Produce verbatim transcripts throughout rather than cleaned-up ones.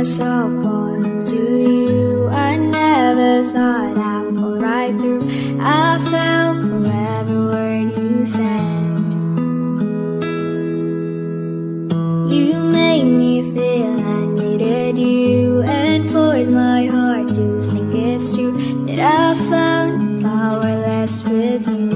myself on to you. I never thought I'd fall right through. I fell for every word you said. You made me feel I needed you, and forced my heart to think it's true that I found powerless with you.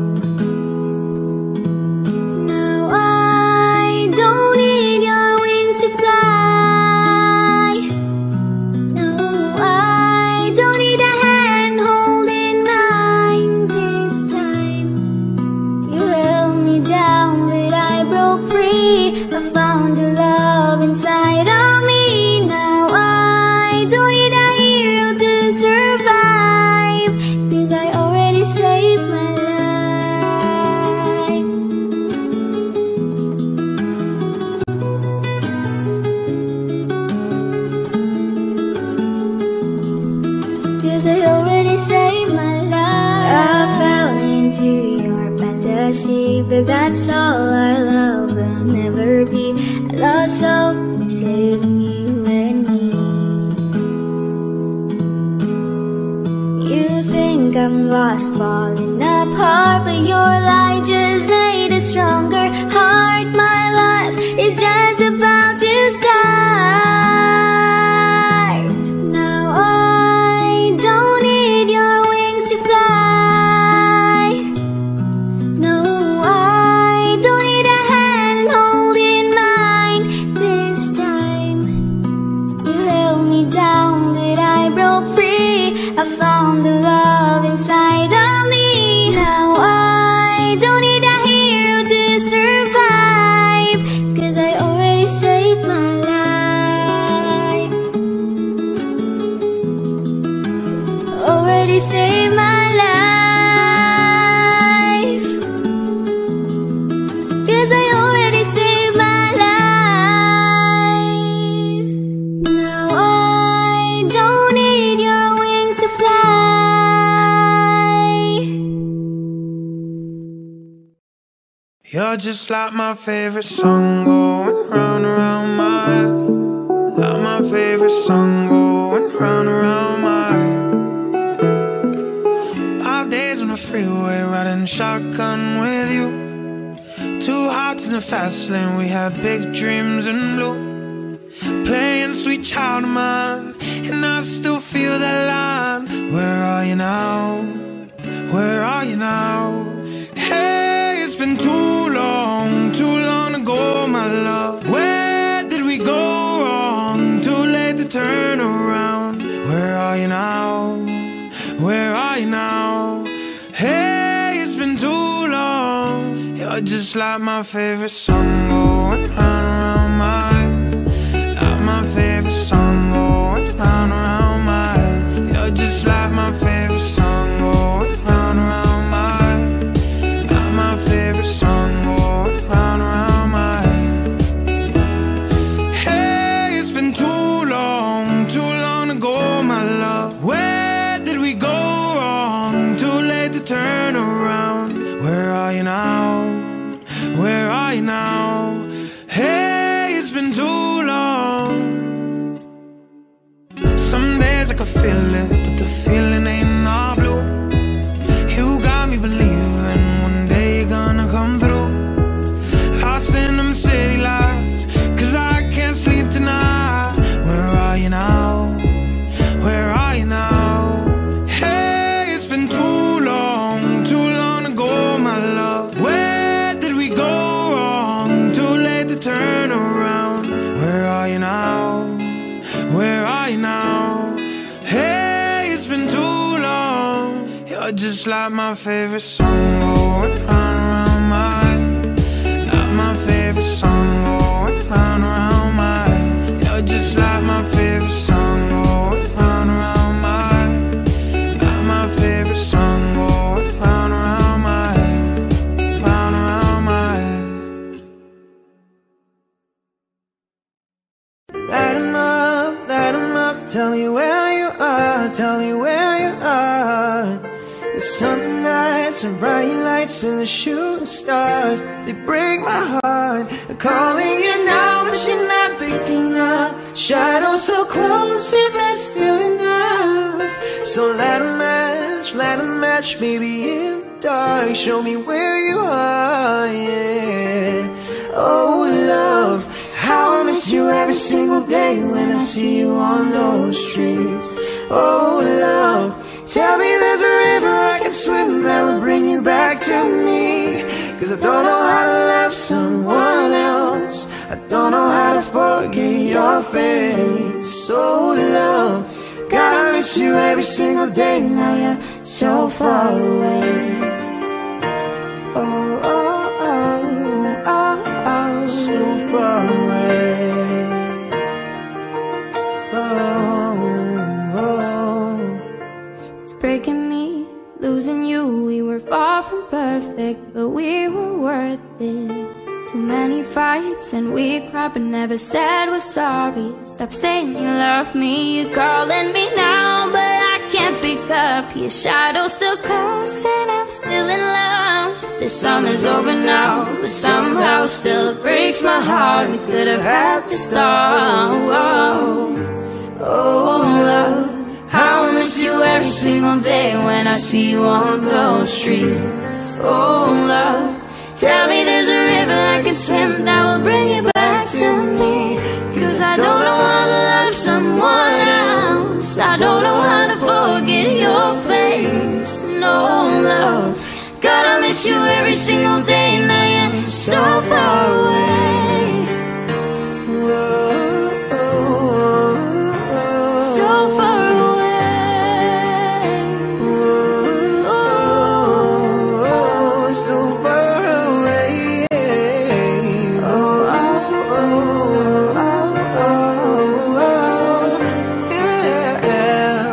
Inside of me, now I don't need a hero to survive, 'cause I already saved my life. 'Cause I already saved my life. I fell into your fantasy, but that's all our love will never be. I lost hope in saving you and me. You think I'm lost, falling apart, but your light just made a stronger heart. My life is just about to start. Now I don't need your wings to fly. No, I don't need a hand holding mine. This time you held me down, but I broke free. I found the love inside of me. Now I don't need a hero to survive, 'cause I already saved my life. Already saved my life. 'Cause I already saved my life. Now I don't need your wings to fly. You're just like my favorite song going round around my head. Like my favorite song going round around my head. Five days on the freeway riding shotgun with you. Two hearts in the fast lane, we had big dreams in blue. Playing sweet child of mine, and I still feel that line. Where are you now? Where are you now? Hey, it's been too long, too long ago, my love. Where did we go wrong? Too late to turn around. Where are you now? Where are you now? Hey, it's been too long. You're just like my favorite song going round around my head. Like my favorite song going round around my head. You're just like my favorite song going round around my head. Like my favorite song going round around my head. Hey, it's been too long, too long ago, my love. Where did we go wrong? Too late to turn around. Where are you now? Where are you now? Hey, it's been too long. Some days I can feel it, but the feeling ain't all blue. You got me believing one day you're gonna come through. Lost in them city lights, 'cause I can't sleep tonight. Where are you now? Where are you now? Hey, it's been too long, too long ago, my love. Where did we go wrong? Too late to turn around. Where are you now? Where are you now? Hey, it's been too long. You're just like my favorite song going round around my head. Like my favorite song going round around my head. You're just like my favorite song going round around my head. Like my favorite song going round around my head. Round around my head. Light 'em up, light 'em up. Tell me where you are, tell me where you are. The sun nights and bright lights and the shooting stars, they break my heart. I'm calling you now, but you're not picking up. Shadows so wanna see if that's still enough. So let a match, let a match, maybe in the dark, show me where you are, yeah. Oh love, how I miss you every single day when I see you on those streets. Oh love, tell me there's a river I can swim that'll bring you back to me. Cause I don't know how to love someone else, I don't know how to forget your face. Oh love, God, I miss you every single day, now you're so far away. Oh, oh, oh, oh, oh, so far away. Oh, oh. It's breaking me, losing you. We were far from perfect, but we were worth it. Too many fights and we cried but never said we're sorry. Stop saying you love me, you're calling me now, but I can't pick up. Your shadow still casts and I'm still in love. This summer's over now, but somehow still breaks my heart. We could have had to start. Oh, oh love, how I miss you every single day when I see you on those streets. Oh love, tell me there's a river I can swim that will bring you back to me. Cause I don't know how to love someone else, I don't know how to forget your face. No love, God, I miss you every single day, now you're so far away. So far away. Oh, so far away. Oh, oh, oh, oh, oh, yeah.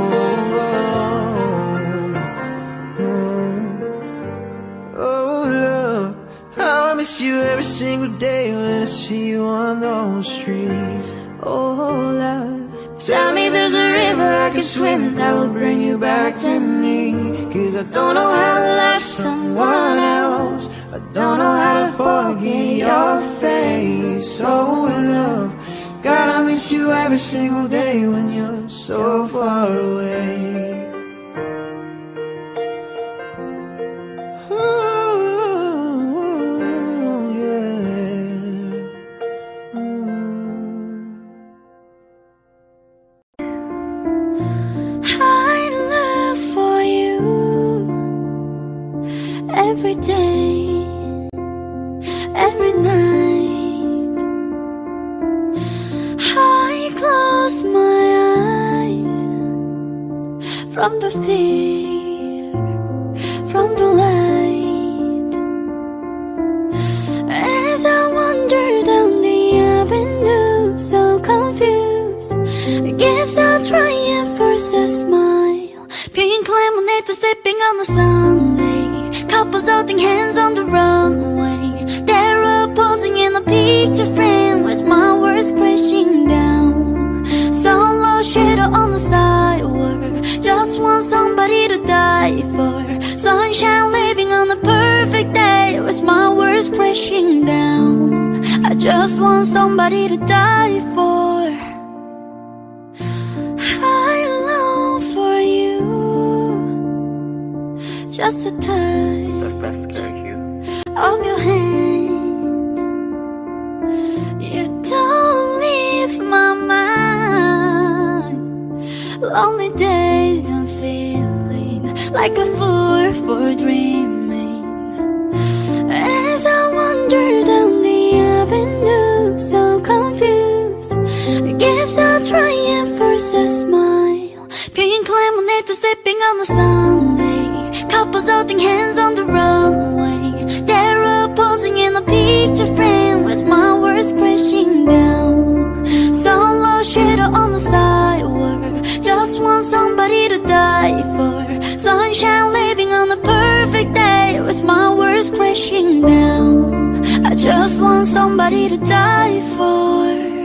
Oh, love, how I miss you every single day when I see you on those streets. Oh love, tell me there's a river I can swim that will bring you back to me. Cause I don't know how to love someone else, I don't know how to forget your face. Oh love, God, I miss you every single day when you're so far away. Ooh, yeah. Mm. I live for you every day, every night. I close my eyes from the fear, from the light. As I wander down the avenue, so confused, I guess I'll try and force a smile. Pink lemonade sipping on the Sunday, couples holding hands on the runway. They're all posing in a picture frame with my words crashing down. Solo shadow on the sidewalk, just want somebody to die for. Sunshine living on a perfect day with my words crashing down. I just want somebody to die for. I long for you, just a touch of your hand. You don't leave my mind. Lonely days I'm feeling like a fool for dreaming. As I wander down the avenue, so confused, I guess I'll try and force a smile. Pink lemonade sipping on the Sunday, couples holding hands on the runway. They're all posing in a picture frame with my words crashing down. Solo shadow on the sidewalk, just want somebody to die for. Sunshine living on a perfect day with my words crashing down. I just want somebody to die for.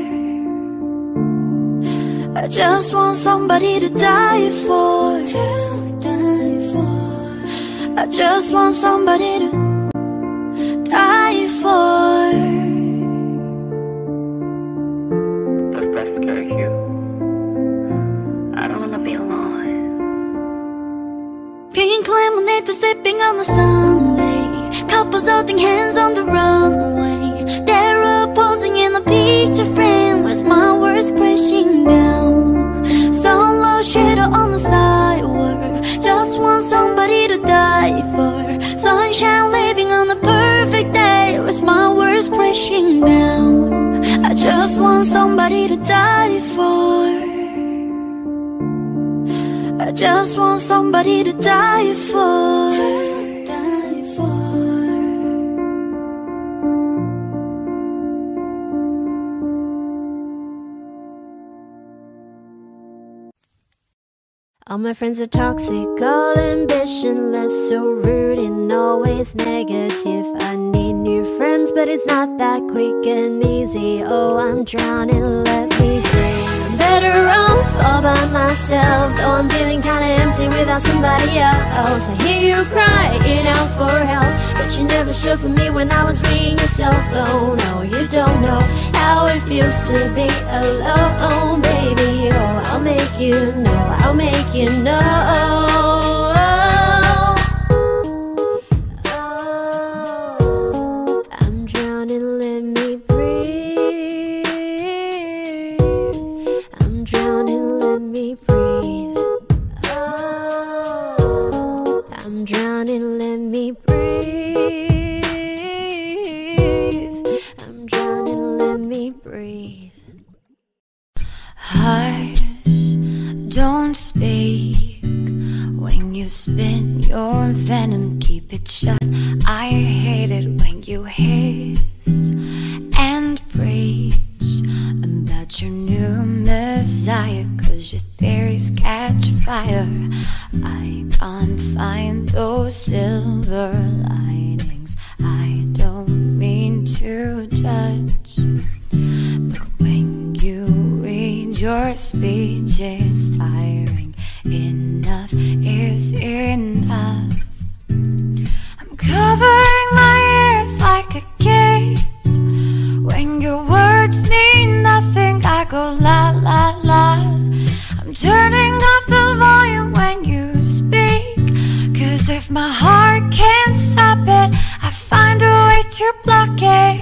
I just want somebody to die for. To die for. I just want somebody to die for. Does that scare you? night to sipping on the Sunday. Couples holding hands on the runway. They're all posing in a picture frame with my words crashing down. Solo shadow on the sidewalk. Just want somebody to die for. Sunshine living on a perfect day with my words crashing down. I just want somebody to die for. I just want somebody to die for. Die for. All my friends are toxic, all ambitionless, so rude and always negative. I need new friends, but it's not that quick and easy. Oh, I'm drowning, let me free. I'm better off all by myself, though I'm feeling kinda empty without somebody else. I hear you crying out for help, but you never showed for me when I was ringing your cell phone. No, you don't know how it feels to be alone, baby. Oh, I'll make you know, I'll make you know. Oh, I'm drowning, let me breathe. I'm drowning, let me breathe. Oh, I'm drowning, let me breathe. I'm drowning, let me breathe. Hush, don't speak. When you spin your venom, keep it shut. I hate it when you hiss and preach about your new messiah, 'cause your theories catch fire. I can't find those silver linings. I don't mean to judge, but when you read your speech, it's tiring. Enough is enough. I'm covering my ears like a kid. When your words mean nothing, I go la la la. I'm turning off the volume when you speak, 'cause if my heart can't stop it, I find a way to block it.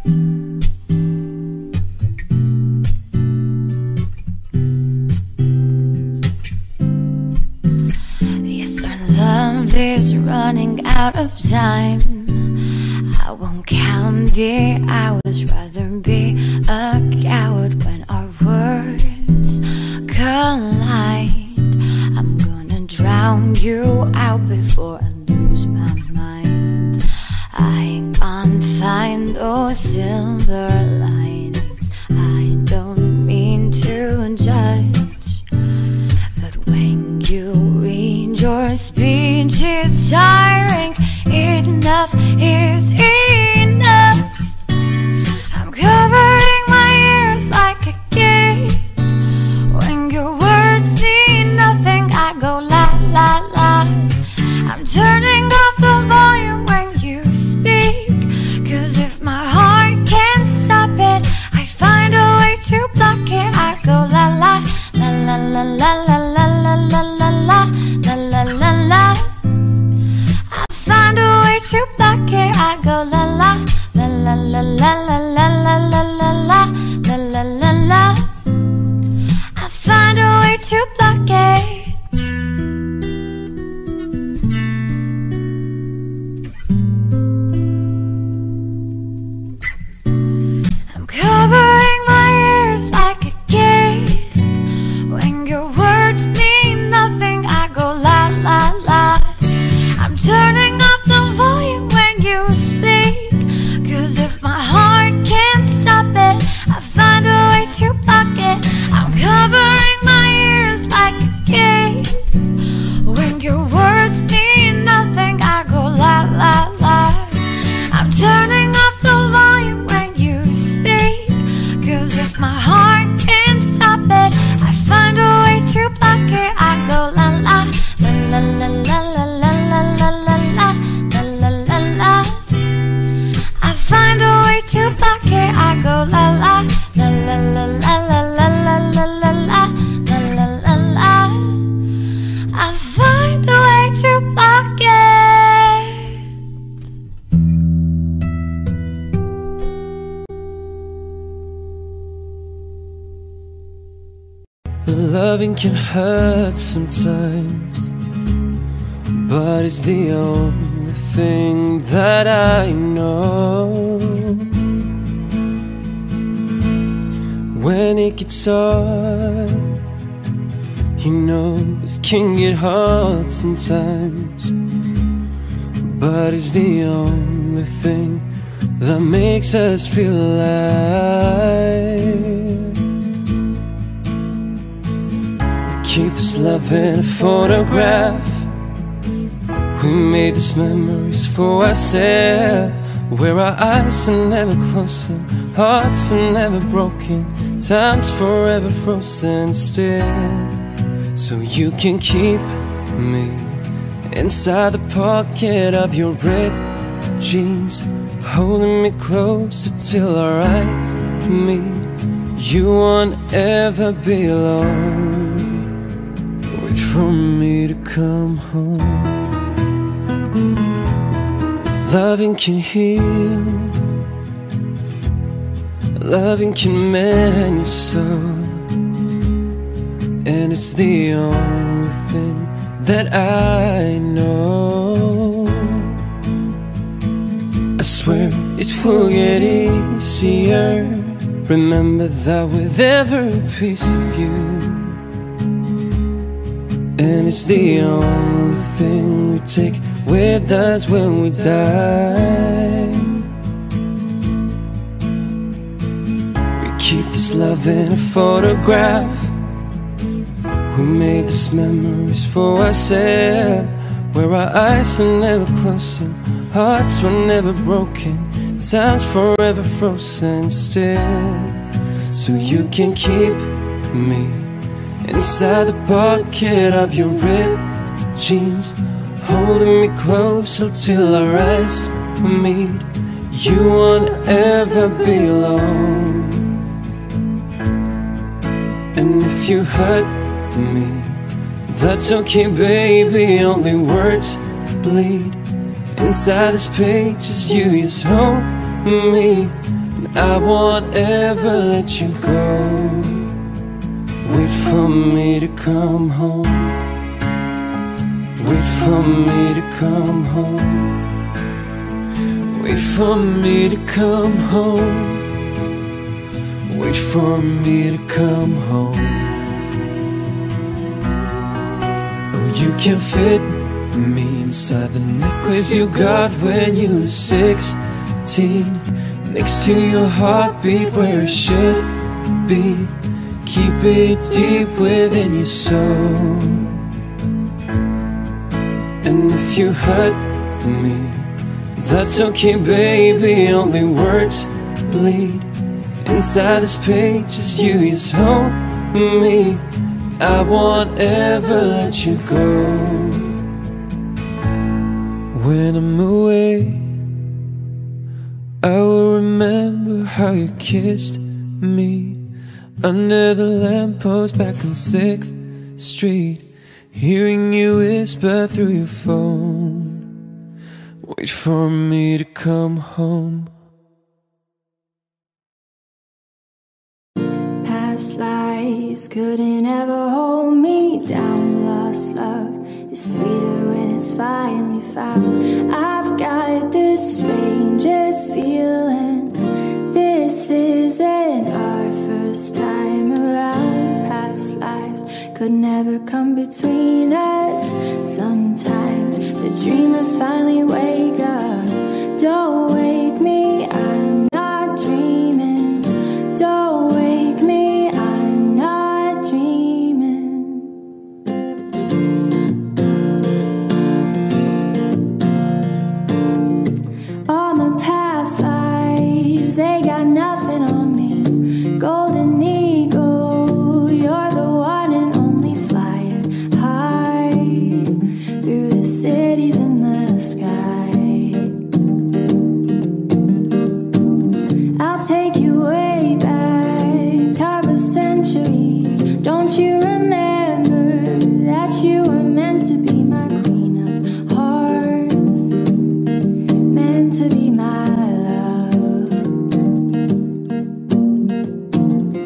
Love is running out of time. I won't count the hours, rather be a coward when our words collide. I'm gonna drown you out before I lose my mind. I can't find those silver linings. I don't mean to judge, but when you read your speech is tiring. Enough is enough. I'm covering my ears like a kid. When your words mean nothing, I go la la la. I'm turning off the volume when you speak, 'cause if my heart can't stop it, I find a way to block it. I go la la la la la la la la la la la la la la la. I find a way to block it. I go la la la la la la la la la la la la la la la. I find a way to block it. I'm covering my ears like a kid. When your words mean nothing, I go la la la. I'm turning off the volume when you speak, 'cause if my heart can't stop it, I find a way to block it. I'm covering my ears like Loving can hurt sometimes, but it's the only thing that I know. When it gets hard, you know it can get hard sometimes, but it's the only thing that makes us feel alive. Keep this love in a photograph. We made these memories for ourselves, where our eyes are never closing, hearts are never broken, time's forever frozen still. So you can keep me inside the pocket of your ripped jeans, holding me closer till our eyes meet. You won't ever be alone. Wait for me to come home. Loving can heal, loving can mend your soul, and it's the only thing that I know. I swear it will get easier. Remember that with every piece of you, and it's the only thing we take with us when we die. We keep this love in a photograph. We made these memories for ourselves, where our eyes are never closing, hearts were never broken, time's forever frozen still. So you can keep me inside the pocket of your ripped jeans, holding me closer till our eyes meet. You won't ever be alone. And if you hurt me, that's okay, baby, only words bleed. Inside this page, just you, just hold me, and I won't ever let you go. Wait for me to come home. Wait for me to come home. Wait for me to come home. Wait for me to come home. Oh, you can fit me inside the necklace you got when you were sixteen, next to your heartbeat where it should be. Keep it deep within your soul. And if you hurt me, that's okay, baby, only words bleed. Inside this page, just you, just hold me, I won't ever let you go. When I'm away, I will remember how you kissed me under the lamppost back on sixth street, hearing you whisper through your phone. Wait for me to come home. Past lives couldn't ever hold me down. Lost love is sweeter when it's finally found. I've got this strangest feeling. This isn't our first time around. Past lives could never come between us. Sometimes the dreamers finally wake up. Don't wake me, I'm not dreaming. Don't wake me, I'm not dreaming. All my past lives, they got nothing on me. Golden eagle, you're the one and only, flying high through the cities in the sky. I'll take you way back, cover centuries. Don't you remember that you were meant to be my queen of hearts, meant to be my love?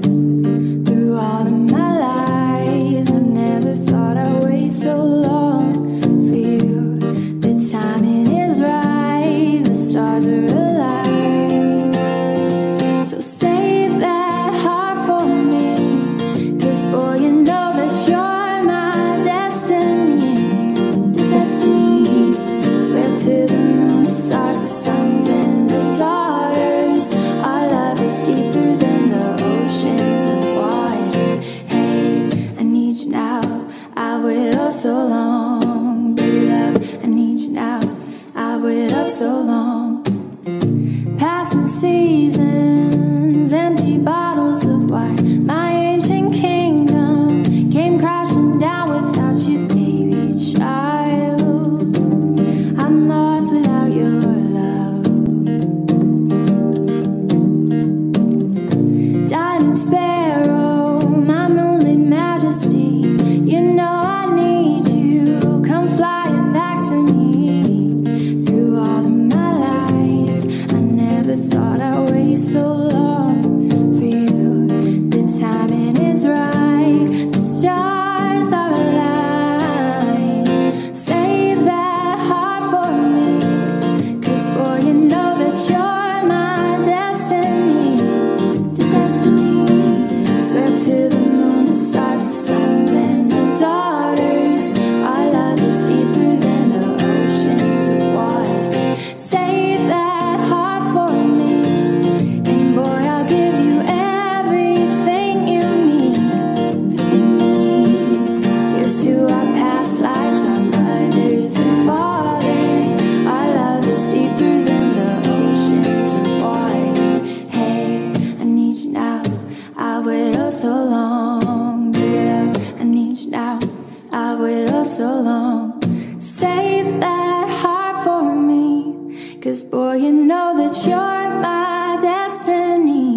flying sparrow, my moonlit majesty. You know I need you, come flying back to me. Through all of my lives, I never thought I'd wait so long for you. The timing is right, the stars are aligned. Save that heart for me, 'cause boy, you know that you're my destiny. To destiny, swear to the moon, the stars, the suns, and the daughters. Our love is deeper than the oceans of water. Save that heart for me, and boy, I'll give you everything you need. Everything you need. Here's to our past lives, our mothers and fathers. Our love is deeper than the oceans of water. Hey, I need you now. I waited oh so long. Give it up, I need you now. I waited oh so long. Save that heart for me, 'cause boy, you know that you're my destiny.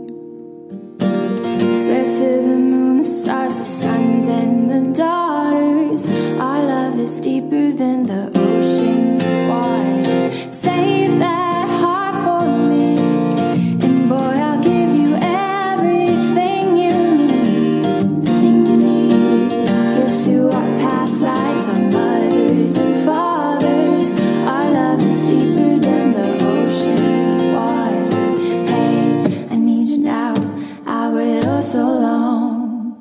Swear to the moon, the stars, the suns, and the daughters. Our love is deeper than the oceans of water. Save that heart for me, and boy, I'll give you everything you need. Everything you need. Here's to our past lives, our mothers and fathers. Our love is deeper than the oceans of water. Hey, I need you now. I waited oh so long.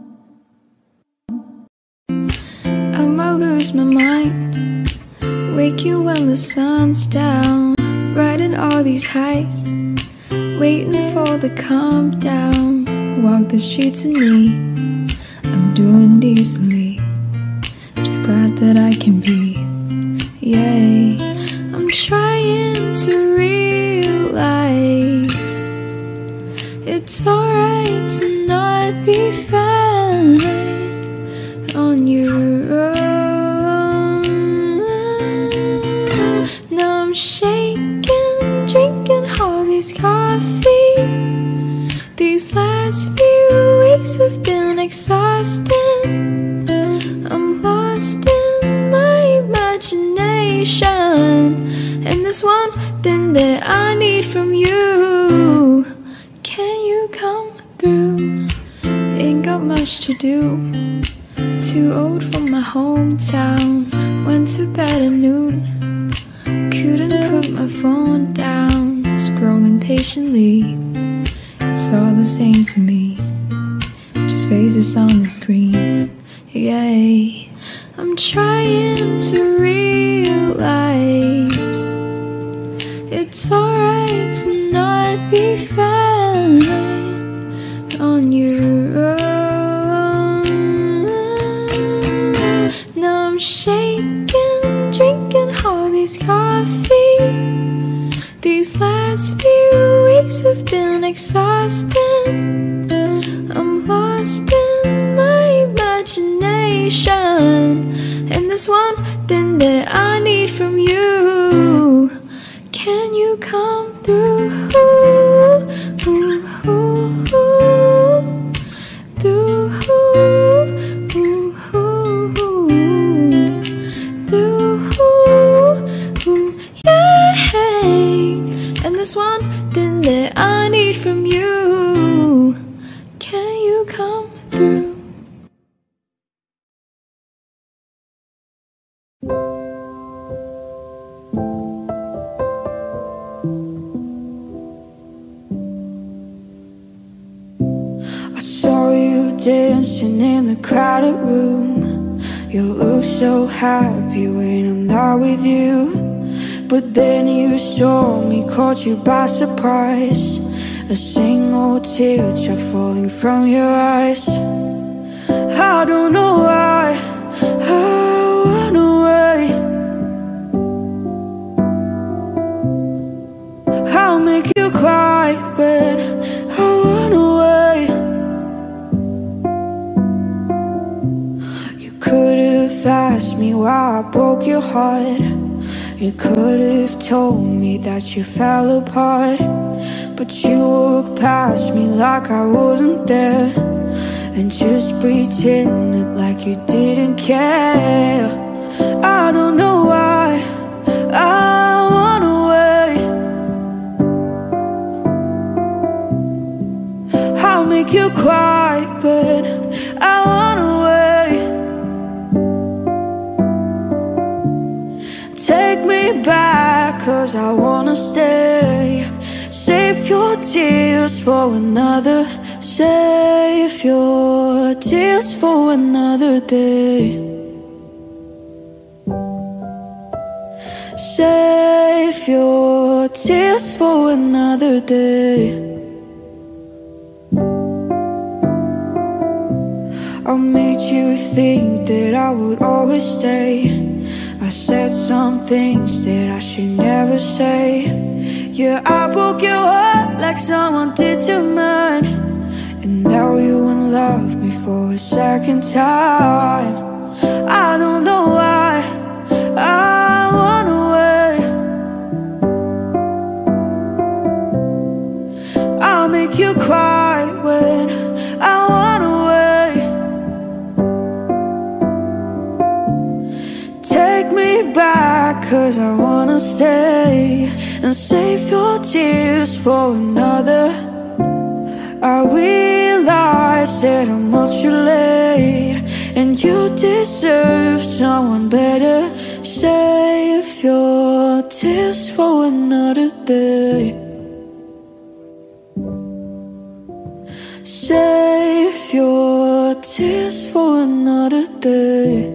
I might lose my mind, wake you when the sun's down, riding all these highs, waiting for the calm down. Walk the streets of me, I'm doing decently, just glad that I can be. Yay, I'm trying to realize it's alright to not be fine on your own. Now I'm shaking, drinking all this coffee. These last few weeks have been exhausting. I'm lost in my imagination, and there's one thing that I need from you. Can you come through? Ain't got much to do, too old for my hometown. Went to bed at noon, couldn't put my phone down. Scrolling patiently, it's all the same to me, just faces on the screen. Yay, I'm trying to realize it's alright to not be fine on your own. Now I'm shaking, drinking all this coffee. These last few weeks have been exhausting. I'm lost in my imagination, and there's one thing that I need from you. Can you come through? Ooh, ooh, ooh, through, ooh, ooh, through, ooh, yeah. And there's one thing that I need from you. Can you come through? I saw you dancing in the crowded room. You look so happy when I'm not with you. But then you saw me, caught you by surprise. A single teardrop falling from your eyes. I don't know why I went away. I'll make you cry, but I went away. You could have asked me why I broke your heart. You could have told me that you fell apart. but you walked past me like I wasn't there, and just pretended like you didn't care. I don't know why I went away. I'll make you cry, but I went away. Take me back, cause I wanna stay. Save your tears for another. Save your tears for another day. Save your tears for another day. I made you think that I would always stay. I said some things that I should never say. Yeah, I broke your heart like someone did to mine, and now you won't love me for a second time. I don't know why I went away. I'll make you cry when I went away. Take me back, cause I wanna stay, and save your tears for another. I realize that I'm much too late, and you deserve someone better. Save your tears for another day. Save your tears for another day.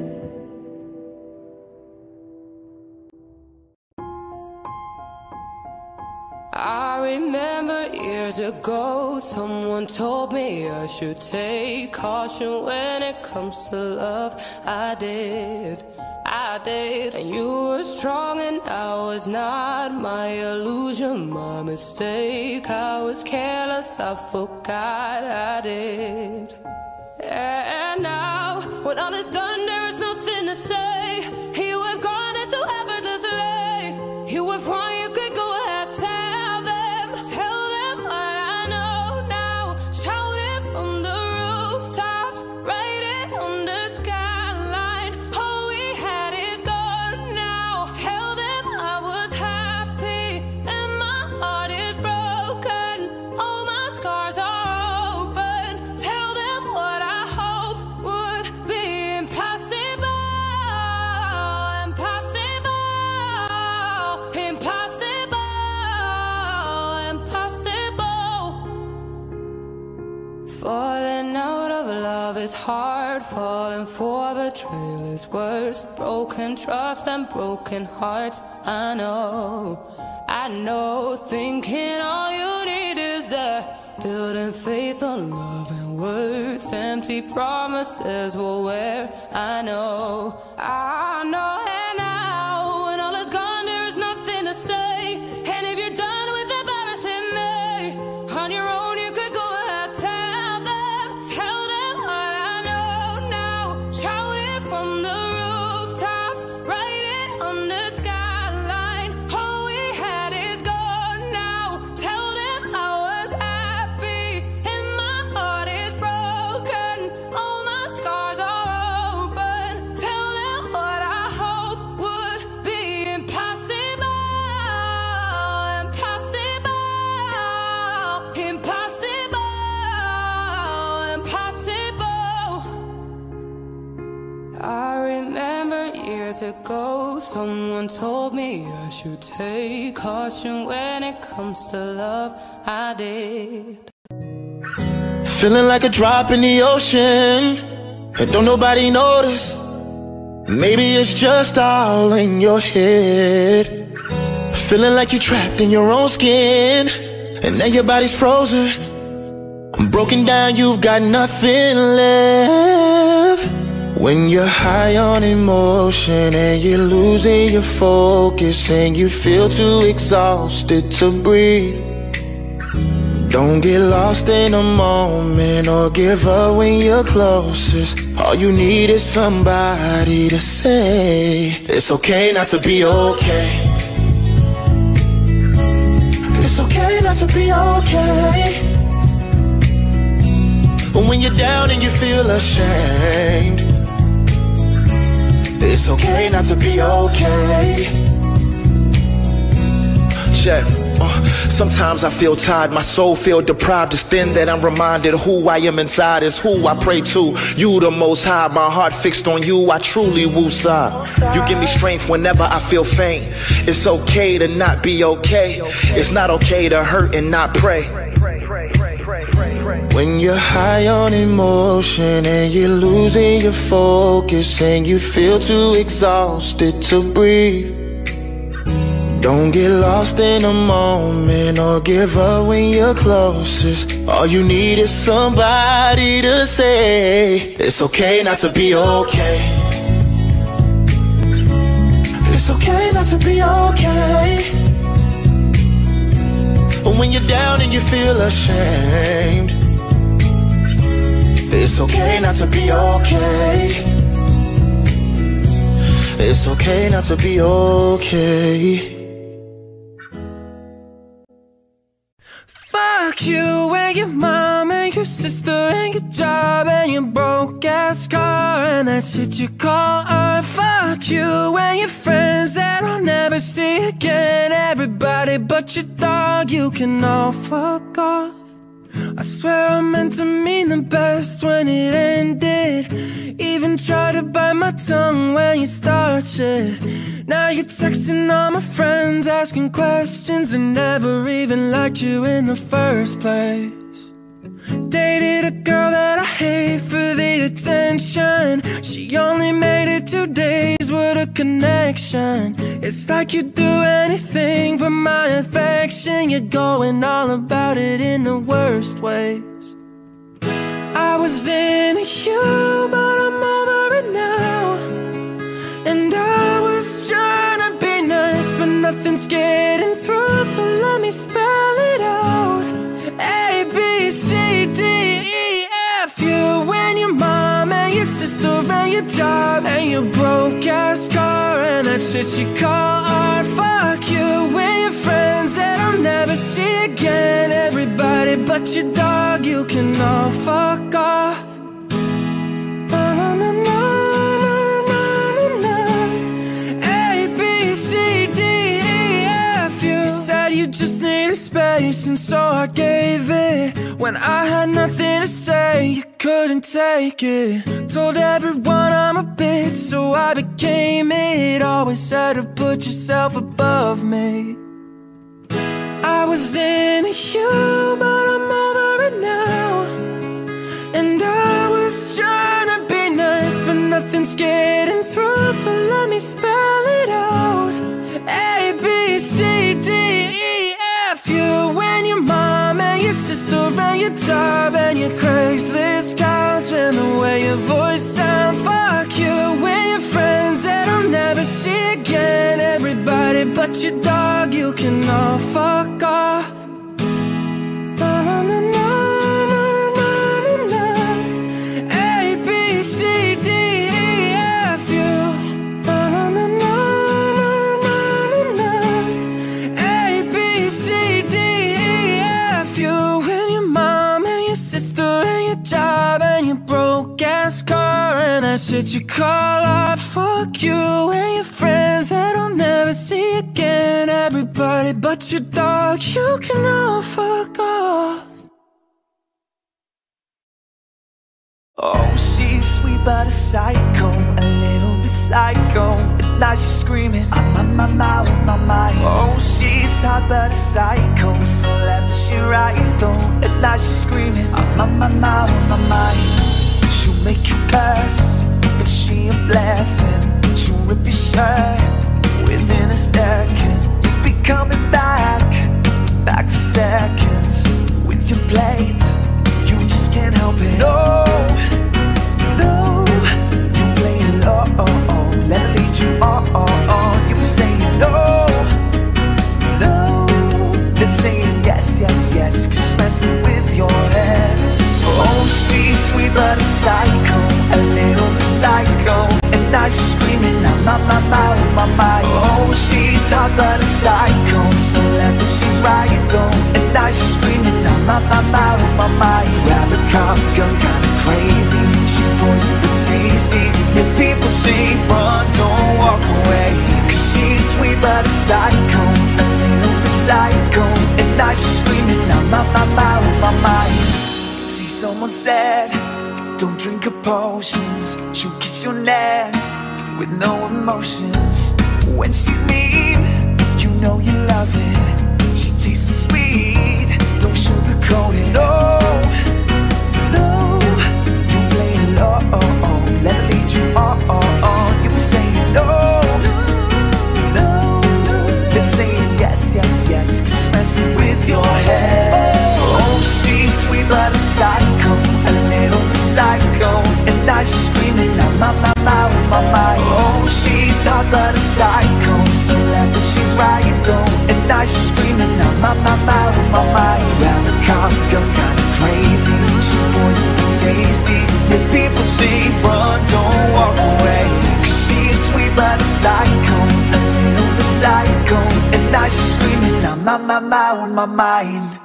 I remember years ago, someone told me I should take caution when it comes to love. I did, I did. And you were strong and I was not. My illusion, my mistake. I was careless, I forgot I did. And now, when all is done, there is nothing to say. You have gone into effortlessly. You were wrong, you could go ahead, tell them. Tell them what I know now. Shout it from the rooftops, write it on the skyline. All we had is gone now. Tell them I was happy and my heart is broken. All my scars are open. Tell them what I hoped would be impossible. Impossible. Impossible. Impossible. Falling out of love is hard. Falling for betrayal is worse. Broken trust and broken hearts. I know, I know. Thinking all you need is that. Building faith on love and words. Empty promises will wear. I know, I know. And now, when all is gone, there is nothing to say. And if you're done with embarrassing me, on your own you could go ahead, tell them. Tell them what I know now. Shout it from the rooftops, write it on the skyline. All we had is gone now. Tell them I was happy and my heart is broken. All my scars are open. Tell them what I hoped would be impossible. Impossible. Impossible. Impossible. I remember years ago, someone told me I should take caution when it comes to love. I did. Feeling like a drop in the ocean, and don't nobody notice. Maybe it's just all in your head. Feeling like you're trapped in your own skin, and then your body's frozen. I'm broken down, you've got nothing left. When you're high on emotion and you're losing your focus, and you feel too exhausted to breathe, don't get lost in a moment or give up when you're closest. All you need is somebody to say it's okay not to be okay. It's okay not to be okay. When you're down and you feel ashamed, it's okay not to be okay. Check. Uh, sometimes I feel tired, my soul feel deprived. It's then that I'm reminded who I am inside is who I pray to. You the most high, my heart fixed on you, I truly woosah. You give me strength whenever I feel faint. It's okay to not be okay. It's not okay to hurt and not pray. When you're high on emotion and you're losing your focus and you feel too exhausted to breathe, don't get lost in a moment or give up when you're closest. All you need is somebody to say, it's okay not to be okay. It's okay not to be okay. When you're down and you feel ashamed, it's okay not to be okay. It's okay not to be okay. Fuck you and your mom and your sister and your job and your broke-ass car and that shit you call art. Fuck you and your friends that I'll never see again. Everybody but your dog, you can all fuck off. I swear I meant to mean the best when it ended. Even tried to bite my tongue when you start shit. Now you're texting all my friends, asking questions, and never even liked you in the first place. Dated a girl that I hate for the attention. She only made it two days with a connection. It's like you'd do anything for my affection. You're going all about it in the worst ways. I was into you, but I'm over it now. And I was trying to be nice, but nothing's getting through, so let me spell it out. A, B, C, D, E, F, you and your mom and your sister and your job and your broke-ass car and that shit you call art. Fuck you and your friends that I'll never see again. Everybody but your dog, you can all fuck off. Na, na, na, na, na, na, na. A, B, C, D, E, F, you. You said you just needed space and so I gave it. When I had nothing to say, you couldn't take it. Told everyone I'm a bitch, so I became it. Always said to put yourself above me. I was into you, but I'm over it now. And I was trying to be nice, but nothing's getting through, so let me spell it out. A, B, C, D, E, F, you and your mom and your sister and your job and your Craigslist couch and the way your voice sounds. Fuck you and your friends that I'll never see again. Everybody but your dog, you can all fuck off. Na, na, na, na, na, na, na. A, B, C, D, E, F, you. Na, na, na, na, na, na, na. A, B, C, D, E, F, you and your mom and your sister and your job and your broke-ass car and that shit you call art. Fuck you and your friends that I'll never see again. Everybody but your dog, you can all fuck off. Oh, she's sweet but a psycho, a little bit psycho. At night she's screaming, I'm on my mouth, my mind. Oh, she's hot but a psycho, so let me she right though. At night she's screaming, I'm on my mouth, my mind. She'll make you curse, but she a blessing. She'll rip your shirt within a second. You'll be coming back, back for seconds with your plate. You just can't help it. No, no, you play it low, oh, oh. Let her lead you on, oh, oh. You be saying no, no, then saying yes, yes, yes, cause she's messing with your head. Oh, she's sweet but a psycho, a little bit psycho. And and now she's screaming out my, my, my, oh my, my. Oh, she's hot but a psycho, so left that she's radical, and now she's screaming out my, my, my, oh my, my. Grab a cop gun, kinda crazy, she's poison but tasty. Yeah, people say run, don't walk away, cause she's sweet but a psycho, a little bit psycho, and now she's screaming out my, my, my, oh my, my. See, someone said don't drink her potions, she'll kiss your neck with no emotions. When she's mean, you know you love it, she tastes so sweet, don't sugarcoat it. Oh, no, you play it low, let her lead you on. You be saying no, no, then saying yes, yes, yes, cause she's messing with your head. Oh, she's sweet but a psycho, a little bit psycho, and now she's screaming out my, my, my, oh my, my. Oh, she's hot but a psycho, so left that she's radical, and now she's screaming out my, my, my, oh my, my. Grab a cop gun, kinda crazy, she's poison but tasty. Yeah, people say run, don't walk away, cause she's sweet but a psycho, a little bit psycho, and now she's screaming out my, my, my, on my mind.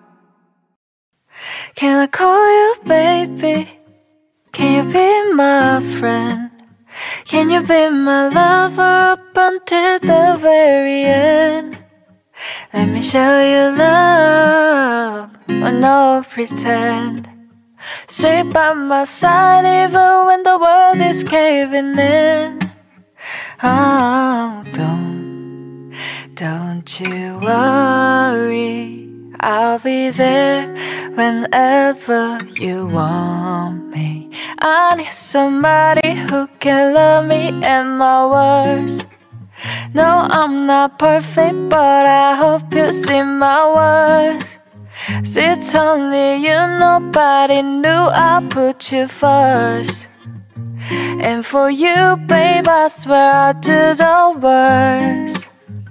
Can I call you baby? Can you be my friend? Can you be my lover up until the very end? Let me show you love, but no pretend. Stay by my side even when the world is caving in. Oh, don't, don't you worry, I'll be there whenever you want me. I need somebody who can love me and my worst. No, I'm not perfect, but I hope you see my worth. It's only you, nobody knew I put you first. And for you, babe, I swear I'll do the worst.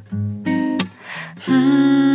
Hmm.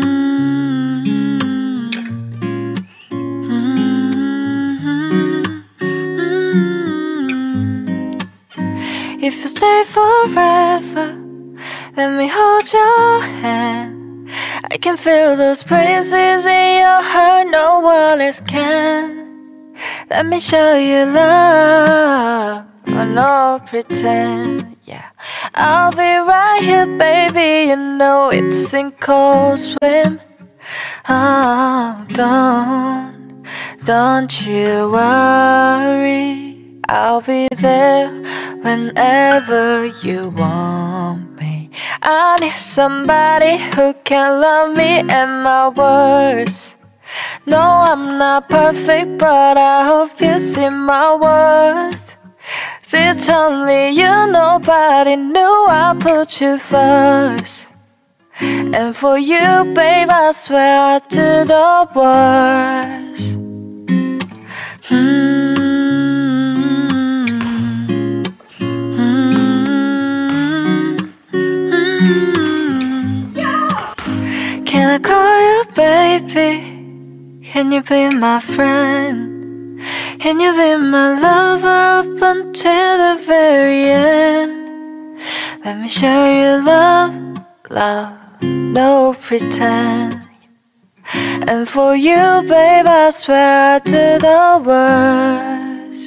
If you stay forever, let me hold your hand. I can feel those places in your heart no one else can. Let me show you love, oh no pretend, yeah. I'll be right here, baby, you know it's sink or swim. Oh, don't, don't you worry, I'll be there whenever you want me. I need somebody who can love me and my worst. No, I'm not perfect, but I hope you see my worth. It's only you, nobody knew I put you first. And for you, babe, I swear I'd do the worst. Hmm. Can I call you baby? Can you be my friend? Can you be my lover up until the very end? Let me show you love, love, no pretend. And for you, babe, I swear I'd do the worst.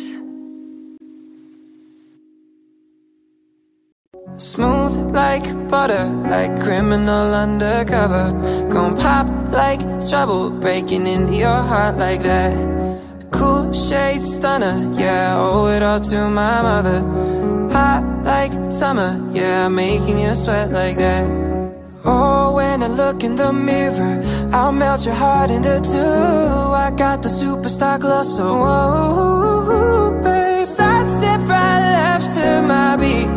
Smooth like butter, like criminal undercover. Gon' pop like trouble, breaking into your heart like that. Cool shade stunner, yeah, I owe it all to my mother. Hot like summer, yeah, making you sweat like that. Oh, when I look in the mirror, I'll melt your heart into two. I got the superstar glow, so whoa, babe. Sidestep right left to my beat.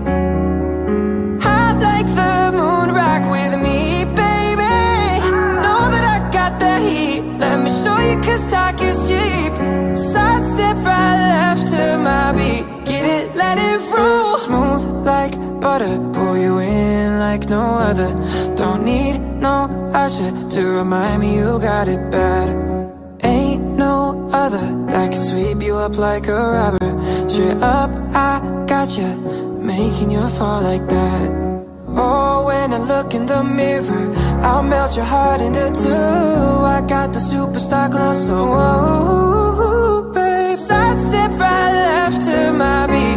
Like the moon, rock with me, baby. Know that I got that heat. Let me show you, cause talk is cheap. Sidestep right left to my beat. Get it, let it roll. Smooth like butter, pull you in like no other. Don't need no usher to remind me you got it bad. Ain't no other I can sweep you up like a robber. Straight up, I gotcha, making you fall like that. Oh, when I look in the mirror, I'll melt your heart into two. I got the superstar glow, so whoa, babe. Sidestep right left to my beat.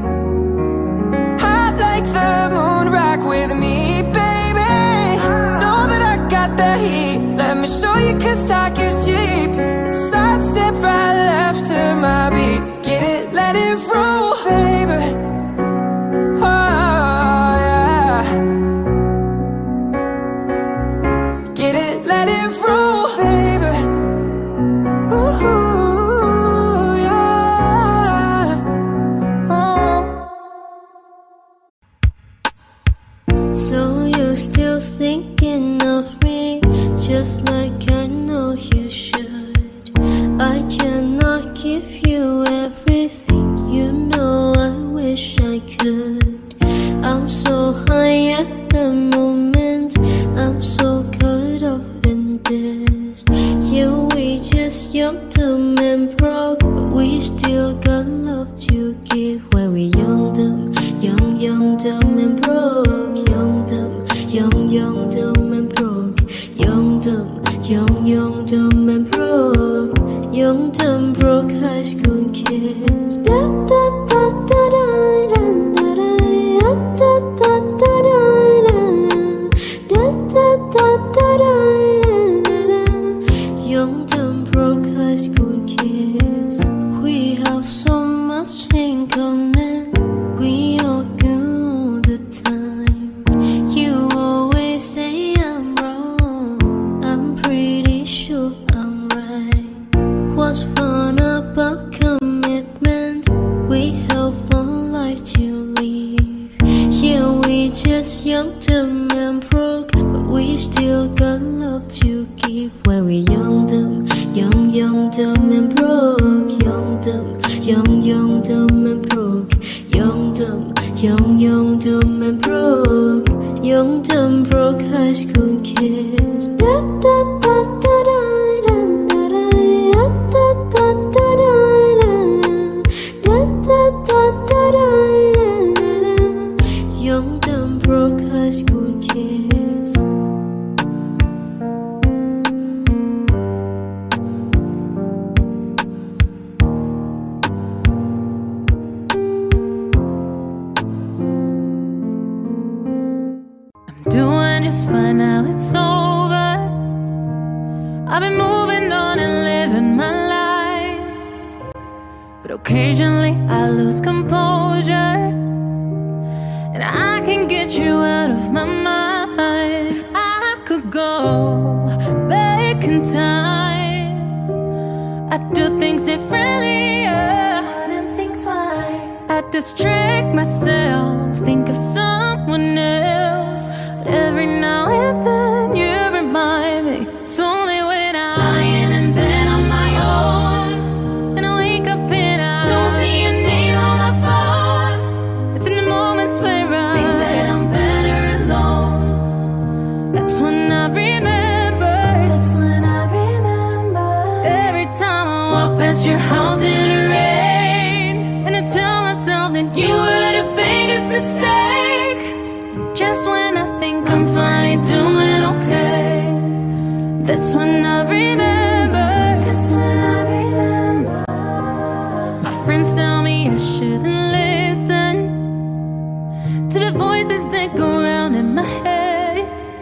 Hot like the moon, rock with me, baby. Know that I got the heat. Let me show you, cause talk is cheap. Sidestep right left to my beat. Get it, let it roll, baby. Oh, yeah. Get it, let it roll, baby. Ooh, yeah. Oh. So you're still thinking of me, just like I know you should. I cannot give you everything, you know I wish I could. I'm so high at the moment, I'm so caught up in this. Yeah, we just young, dumb and broke, but we still got love to give. When we young, dumb, young, young, dumb and broke. Young, dumb, young, young, dumb and broke. Young, dumb, young, young, dumb and broke. Young, dumb, broke high school kids. Da da da da da da da da da da da da da da da da. Young, dumb, broke high school kids. We have so much in common. We argue all the time. You always say I'm wrong. I'm pretty sure I'm right. What's fun about commitment? We have one life to live. Yeah, we just young, dumb and broke, but we still got love to give. When we young, dumb, young, young, dumb and broke. Young, dumb, young, young, dumb and broke. Young, dumb, young, young, dumb and broke. Young, dumb, broke high school kids. Da da da da da da da da da da da da da da. Young, dumb, broke high school kids. Doing just fine now, it's over. I've been moving on and living my life, but occasionally I lose composure, and I can get you out of my mind. If I could go back in time, I'd do things differently, yeah. Wouldn't think twice. I'd distract myself, think of someone else. But every now and then you remind me, it's only when I'm lying in bed on my own, and I wake up and I don't see your name on my phone. It's in the moments where I think that I'm better alone. That's when I remember. That's when I remember. Every time I walk past your house in the rain, and I tell myself that you were the biggest mistake. Just when I think I'm finally doing okay, that's when I remember. That's when I remember. My friends tell me I shouldn't listen to the voices that go round in my head,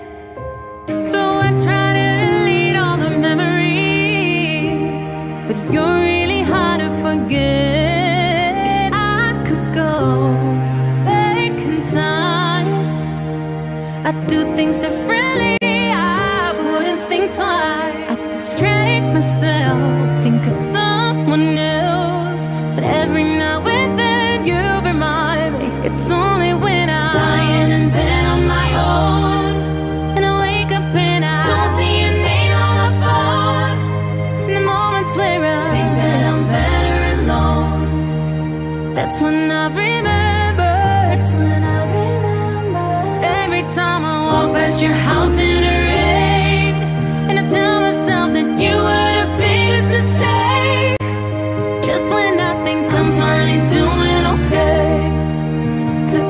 so I try to delete all the memories, but you're really hard to forget. If I could go back in time, I'd do things differently, I wouldn't think twice. I'd distract myself, think of someone else. But every now and then you remind me, it's only when I'm lying in bed on my own, and I wake up and I don't see your name on my phone. It's in the moments where I think that I'm better alone. That's when I remember. That's when I remember. Every time I walk past your house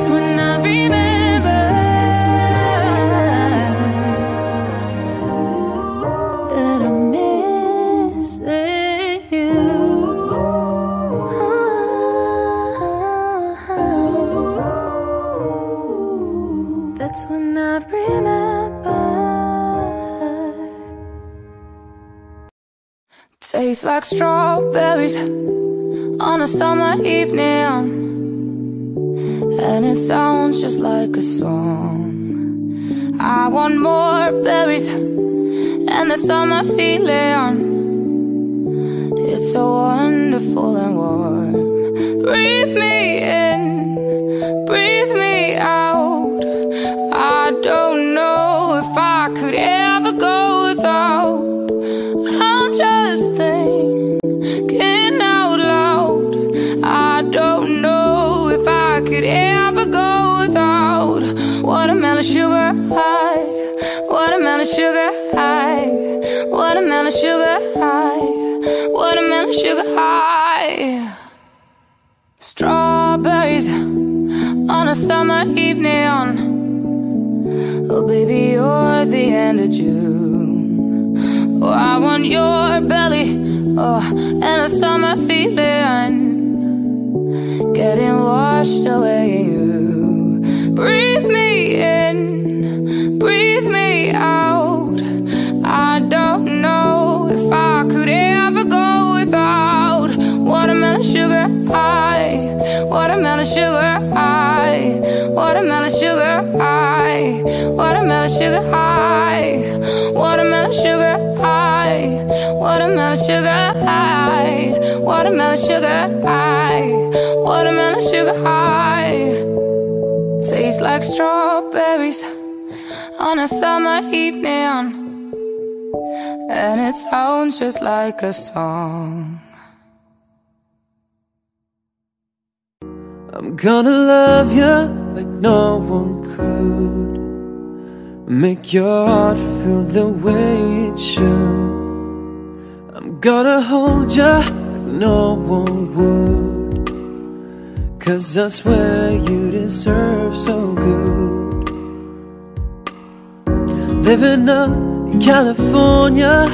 That's when I remember that I'm missing you. That's when I remember. Tastes like strawberries on a summer evening, and it sounds just like a song. I want more berries and the summer feeling. It's so wonderful and warm. Breathe me in, breathe me out. I don't know if I could ever go without. I'm just thinking out loud. I don't know if I could ever go without. Watermelon sugar high, watermelon sugar high, watermelon sugar high, watermelon sugar high. Strawberries on a summer evening. Oh baby, you're the end of June. Oh, I want your belly, oh, and a summer feeling, getting washed away in you. Breathe me in, breathe me out. I don't know if I could ever go without. Watermelon sugar high, watermelon sugar high, watermelon sugar high, watermelon sugar high, watermelon sugar high, watermelon sugar high, watermelon sugar high, watermelon sugar high. Tastes like strawberries on a summer evening, and it sounds just like a song. I'm gonna love you like no one could, make your heart feel the way it should. I'm gonna hold you like no one would, 'cause I swear you deserve so good. Living up in California,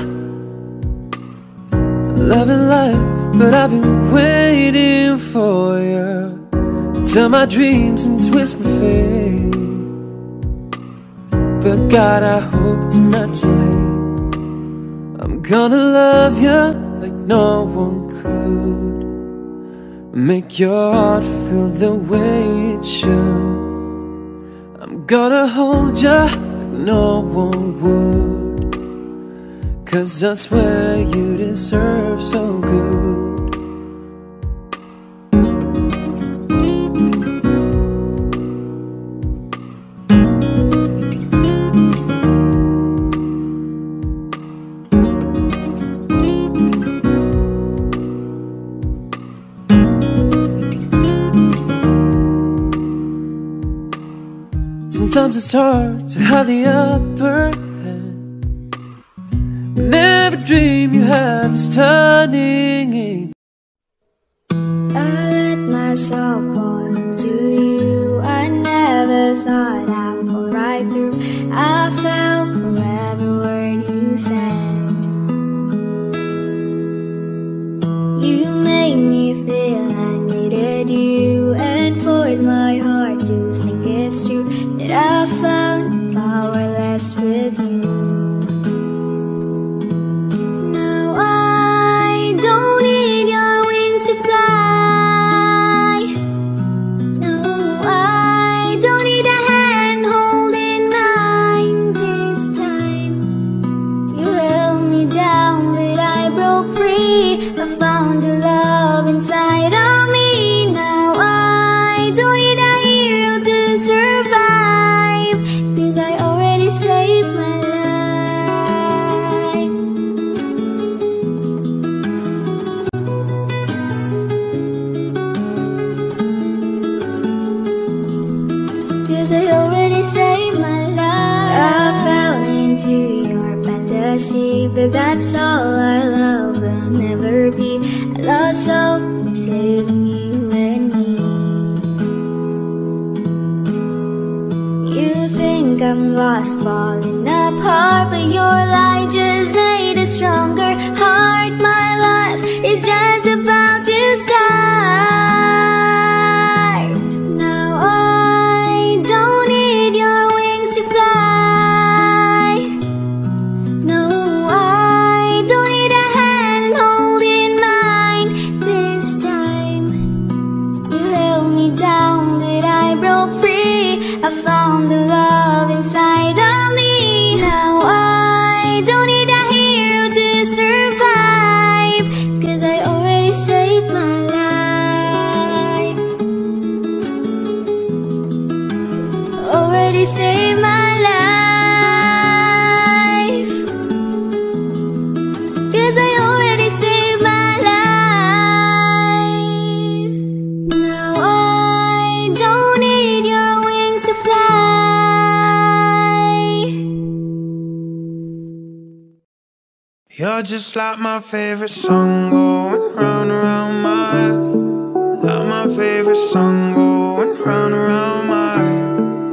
loving life, but I've been waiting for you. Tell my dreams and twist my fate, but God, I hope it's not too late. I'm gonna love you like no one could, make your heart feel the way it should. I'm gonna hold you like no one would, 'cause I swear you deserve so good. Sometimes it's hard to have the upper hand. Never dream you have this turning age. I let myself on to you. I never thought I'd fall right through. I fell for every word you said. You made me feel I needed you, and forced my heart to think it's true that I found powerless with you. Now I don't need your wings to fly. No, I don't need a hand holding mine this time. You held me down, but I broke free. I found the love inside of me. Now I don't need a hero to survive, 'cause I already saved my life. 'Cause I already saved my life. I fell into your fantasy, but that's all our love will never be. I lost hope in saving you and me. I'm lost, falling apart, but your light just made us stronger. Heart, my life is just about to start. Now I don't need your wings to fly. No, I don't need a hand holding mine. This time you held me down, but I broke free. I found the love inside of me. Now I don't need a hero to survive, 'cause I already saved my life. Already saved my life, 'cause I already saved my life. Now I don't need your wings to fly. You're just like my favorite song going round around my head. Like my favorite song going round around my head.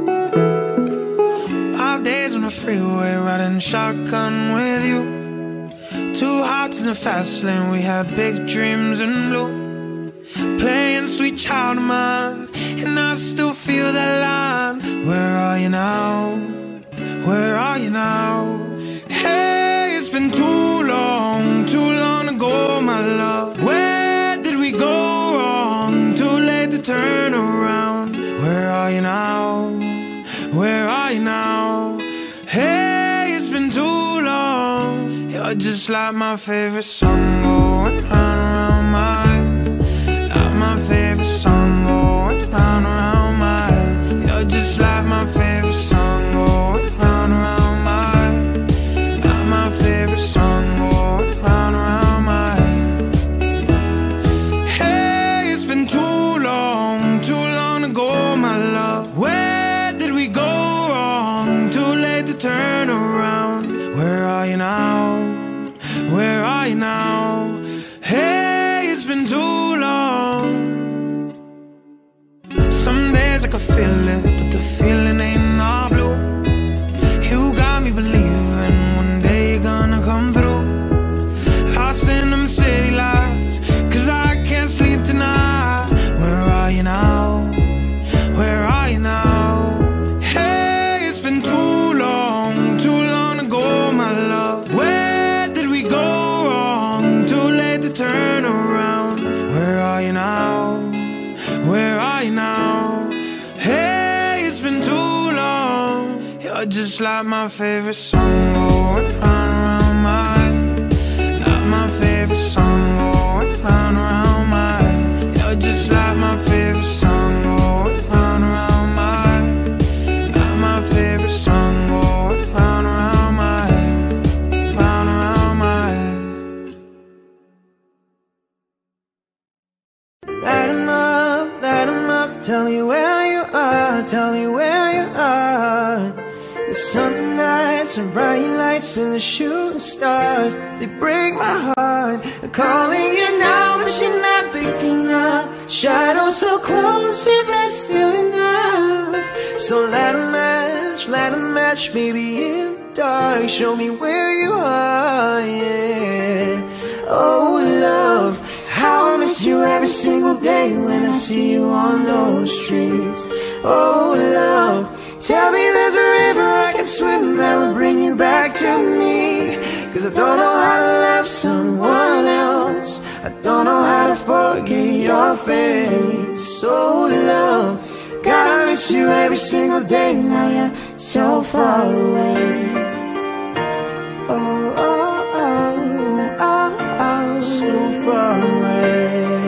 Five days on the freeway riding shotgun with you. Two hearts in the fast lane, we had big dreams in blue. Playing sweet child of mine, and I still feel that line. Where are you now? Where are you now? Hey, it's been too long, too long ago, my love. Where did we go wrong? Too late to turn around. Where are you now? Where are you now? Hey, it's been too long. You're just like my favorite song going round around my head. Like my favorite song going round around my head. You're just like my favorite song going round around my head. Like my favorite song going round around my head. Hey, it's been too long, too long ago, my love. Where did we go wrong? Too late to turn around. Where are you now? Where are you now? Hey, it's been too long. Some days I can feel it, but the feeling ain't all blue. You got me believing one day you're gonna come through. Lost in them city lights, 'cause I can't sleep tonight. Where are you now? Where are you now? Hey, it's been too long, too long ago, my love. Where did we go wrong? Too late to turn around. Where are you now? Where are you now? Hey, it's been too long. You're just like my favorite song going round around my head. Like my favorite song going round around my head. You're just like my favorite song going round around my head. Like my favorite song going round around my head. Round around my head. Light 'em up, light 'em up, tell me where you are, tell me where you are. The sun nights and bright lights and the shooting stars, they break my heart. I'm calling you now, but you're not picking up. Shadows so close, if that's still enough. So light a match, light a match, maybe in the dark. Show me where you are, yeah. Oh love, how I miss you every single day when I see you on those streets. Oh love, tell me there's a river I can swim that will bring you back to me. 'Cause I don't know how to love someone else, I don't know how to forget your face. Oh love, God, I miss you every single day, now you're so far away. Oh, oh, oh, oh, oh, so far away.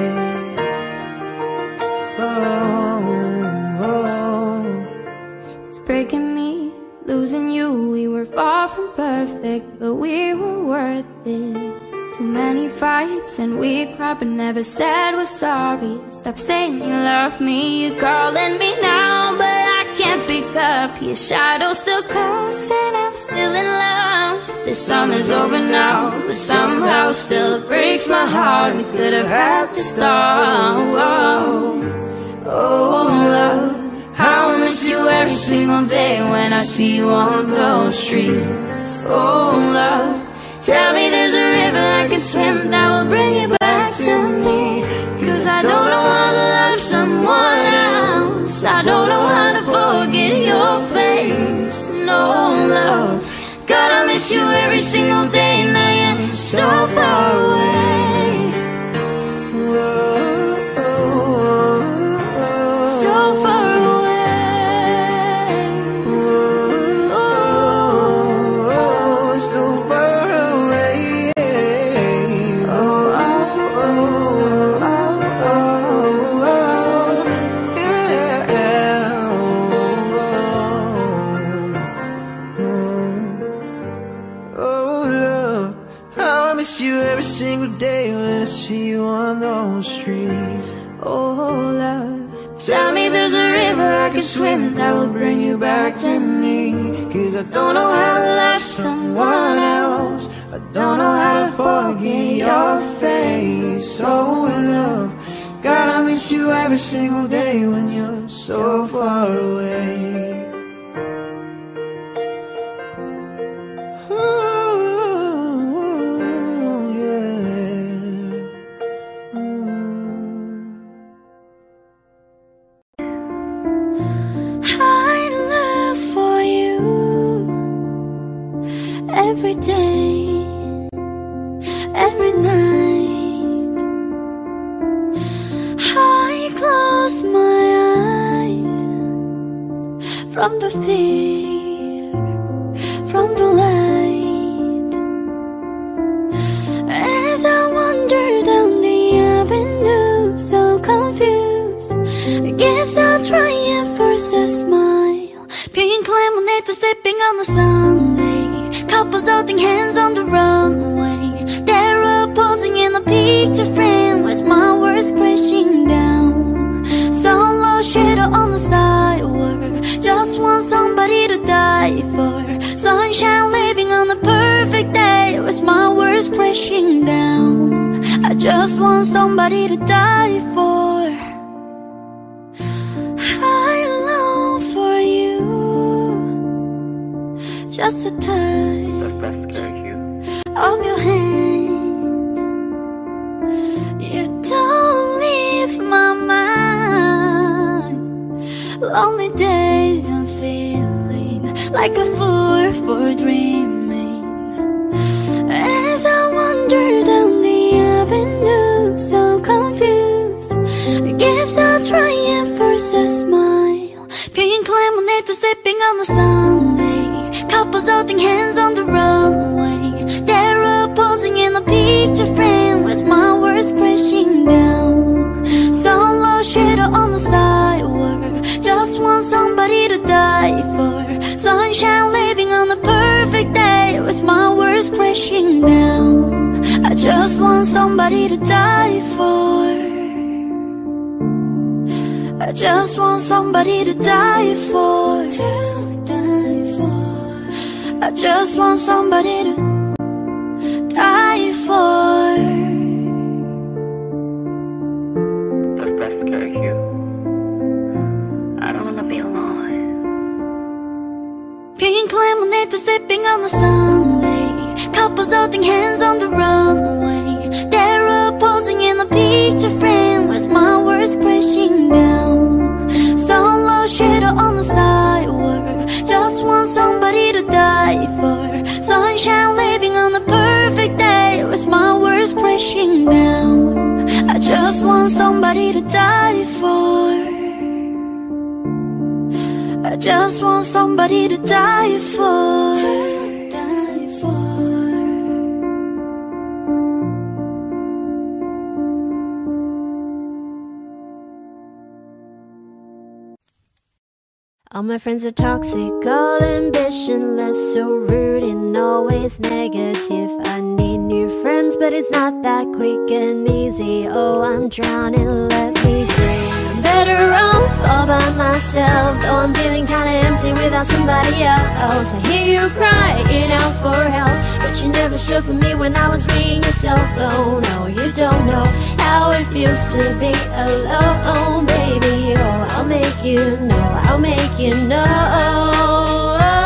Oh, oh. It's breaking me, losing you. We were far from perfect, but we were worth it. Too many fights and we cried but never said we're sorry. Stop saying you love me, you're calling me now, but I can't pick up. Your shadow's still close and I'm still in love. The summer's over now, but somehow still it breaks my heart. We could have had to start. Oh, oh love, how I miss you every single day when I I see you on those streets. Oh love, tell me there's a river I can swim that will bring you back to me. Cause I don't know how to love someone else. I don't know how to forget your face. No love, God, I miss you every single day. Now you're so far away. Tell me there's a river I can swim that will bring you back to me. Cause I don't know how to love someone else. I don't know how to forget your face. Oh love, God, I miss you every single day when you're so far away. Every day, every night, I close my eyes from the fear, from the light. As I wander down the avenue, so confused, I guess I'll try and force a smile. Pink lemonade to sipping on the Sunday. Couples holding hands on the runway. They're all posing in a picture frame with my words crashing down. Solo shadow on the sidewalk. Just want somebody to die for. Sunshine living on a perfect day with my words crashing down. I just want somebody to die for. I long for you. Just a touch of your hand. You don't leave my mind. Lonely days I'm feeling like a fool for dreaming. As I wander down the avenue, so confused, I guess I'll try and force a smile. Pink lemonade to sipping on the Sunday. Couples holding hands on the runway. They're all posing in a picture frame with my words crashing down. Solo shadow on the sidewalk. Just want somebody to die for. Sunshine living on a perfect day with my words crashing down. I just want somebody to die for. I just want somebody to die for. I just want somebody to die for. Does that scare you? I don't wanna be alone. Pink lemonade to sipping on the Sunday. Couples holding hands on the runway. They're all posing in a picture frame with my words crashing down. Solo shadow on the sidewalk. Just want somebody to die for. Sunshine living on a perfect day with my words crashing down. I just want somebody to die for. I just want somebody to die for. Die for. All my friends are toxic, all ambitionless, so rude and always negative. I need new friends, but it's not that quick and easy. Oh, I'm drowning, let me free. I'm better off all by myself, though I'm feeling kinda empty without somebody else. I hear you crying out for help, but you never showed for me when I was ringing your cell phone. Oh, you don't know how it feels to be alone, baby. Oh, I'll make you know, I'll make you know.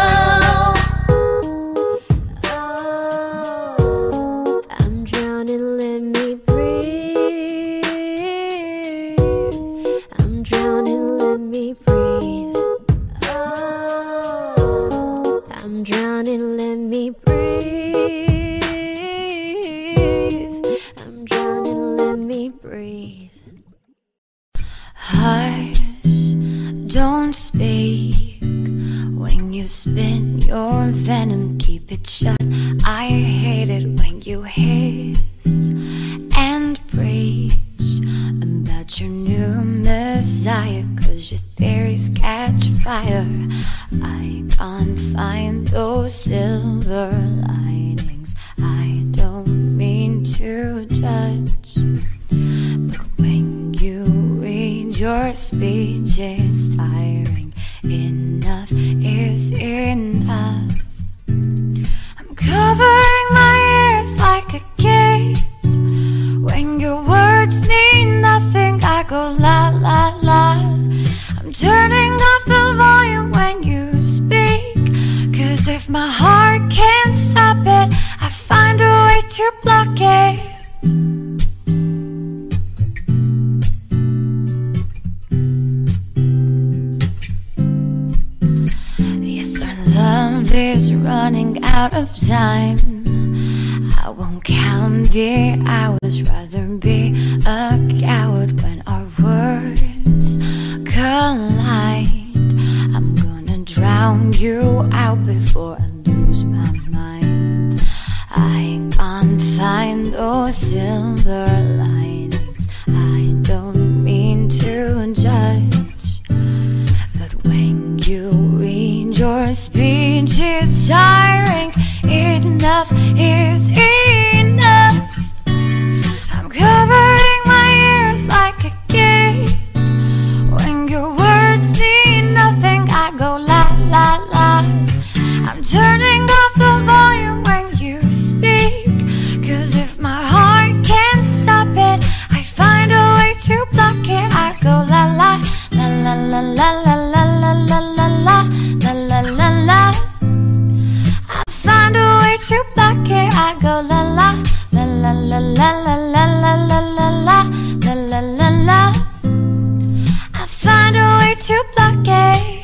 breathe. Hush, don't speak. When you spit your venom, keep it shut. I hate it when you hiss and preach about your new messiah, 'cause your theories catch fire. I can't find those silver linings. I don't mean to judge, but when you read your speech, it's tiring. Enough is enough. I'm covering my ears like a kid. When your words mean nothing, I go la la la. I'm turning off the volume when you speak, 'cause if my heart can't stop it, I find a way to block it. Yes, our love is running out of time. I won't count the hours, rather be a coward when our words collide. I'm gonna drown you out before I lose my mind. I can't find those silver linings. I don't mean to judge, but when you read your speech, it's tiring. Enough is enough. I'm covering my ears like a kid. When your words mean nothing, I go la la la. I'm turning off the volume when you speak, 'cause if my heart can't stop it, I find a way to block it. I go la la la la la la la la la la la la la la la. I find a way to block it. I go la la la la la la la la la la la la la la la. I find a way to block it.